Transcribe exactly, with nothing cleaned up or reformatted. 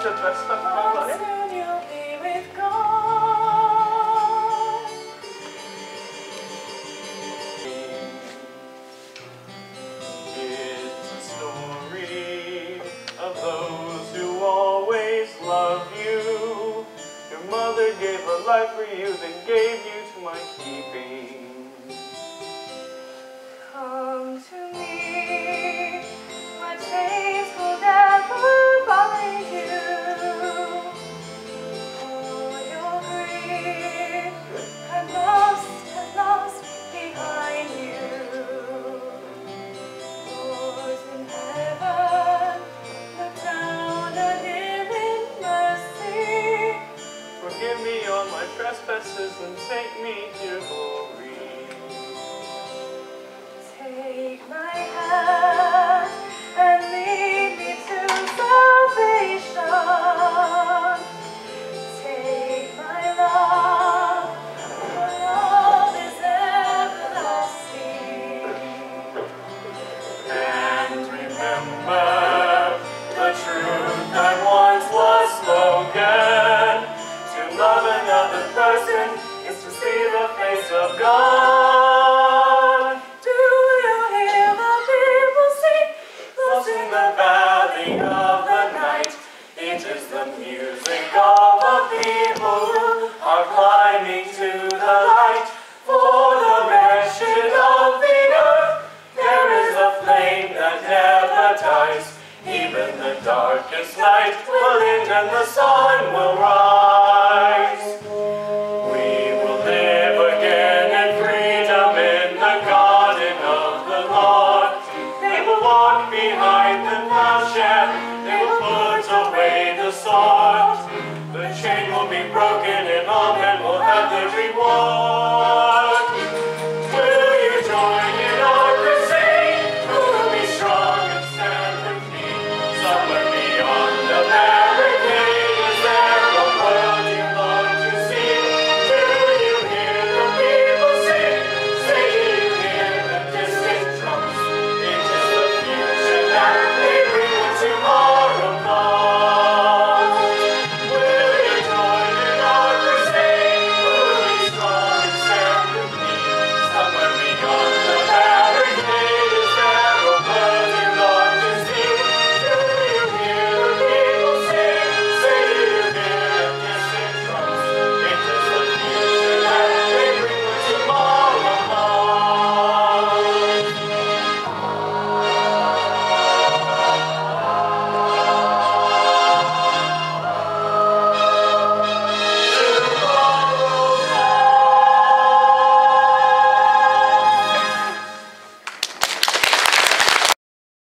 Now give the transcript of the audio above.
the best of my life. Soon you'll be with God. It's a story of those who always love you. Your mother gave her life for you, then gave you to my keeping. Come to me, my chains will never bind you. All your grief and lost and lost behind you. Lord in heaven, look down and live in mercy. Forgive me all my trespasses and take me to your glory. Take my hand and lead me to salvation. Take my love, for love is everlasting. And remember the truth that once was spoken. To love another person is to see the face of God. Do you hear the people sing? Lost in the valley of the night, it is the music of a people who are climbing to the light. For the wretched of the earth, there is a flame that never dies. Even the darkest night will end and the sun will rise.